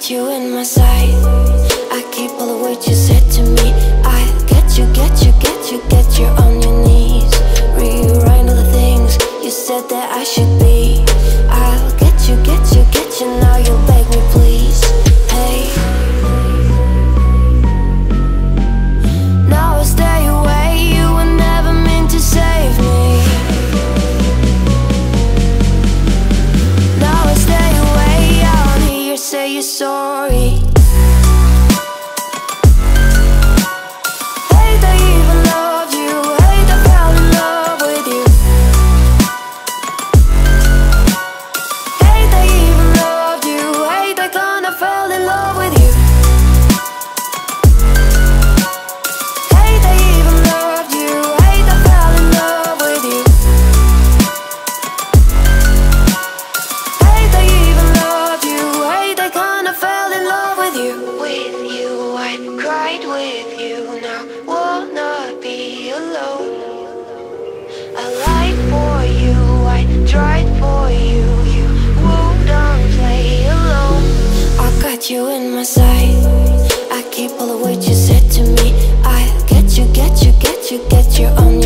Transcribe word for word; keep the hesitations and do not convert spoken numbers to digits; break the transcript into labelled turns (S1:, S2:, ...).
S1: got you in my sight. I keep all the words you said to me. I'll get you, get you, get you, get you on your knees. Rewrite all the things you said that I should be. I'll get you, get you, get you, now you'll beg me please. Hey, now I stay away, you were never meant to save me. Now I stay away, I wanna hear you say you're sorry. Hate I even loved you, hate I fell in love with you. Hate I even loved you, hate I kinda fell in love with you. Hate I even loved you, hate I fell in love with you. Hate I even loved you, hate I kinda fell in love with you. With you, I cried with you, now wanna be alone. I lied for you, I tried for you, you wouldn't play alone. I got you in my sight, I keep all the words you said to me. I'll get you, get you, get you, get you on